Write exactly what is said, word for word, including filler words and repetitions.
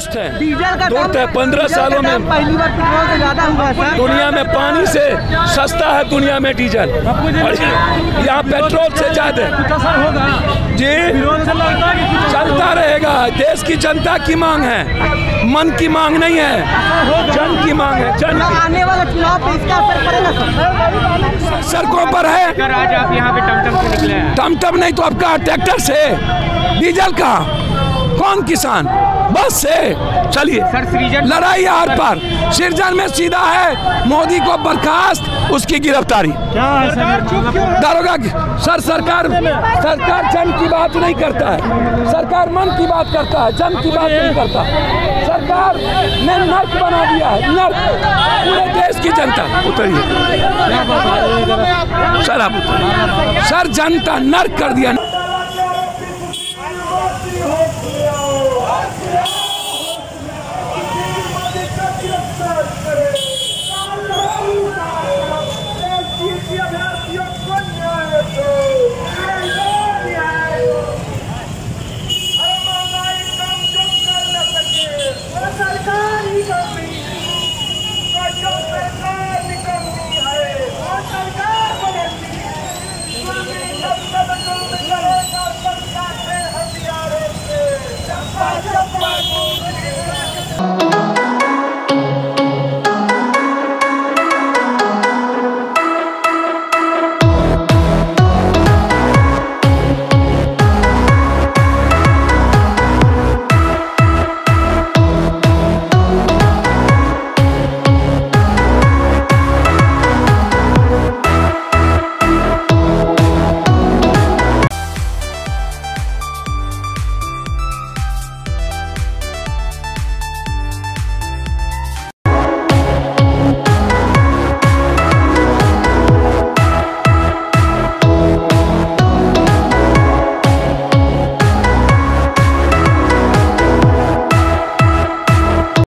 दुरुस्त है, दुरुस्त है। पंद्रह सालों में पहली बार पेट्रोल से ज्यादा हुआ सर। दुनिया में पानी से सस्ता है, दुनिया में डीजल, और यहाँ पेट्रोल से ज्यादा जी चलता रहेगा। देश की जनता की मांग है, मन की मांग नहीं है, जन की मांग है। जन आने वाले चुनाव पे इसका असर पड़ेगा सर? सड़कों पर है। आज आप यहाँ पे टमटम से निकले हैं? टमटम नहीं तो आपका ट्रैक्टर से, डीजल का कौन किसान, बस से चलिए। लड़ाई आर पार, सृजन में सीधा है मोदी को बर्खास्त, उसकी गिरफ्तारी। क्या है सर? दारोगा सर, सरकार सरकार जन की बात नहीं करता है, सरकार मन की बात करता है, जन की बात नहीं करता। सरकार ने नर्क बना दिया है, नर्क पूरे देश की जनता। उतरिए सर, आप उतरिए सर, जनता नर्क कर दिया।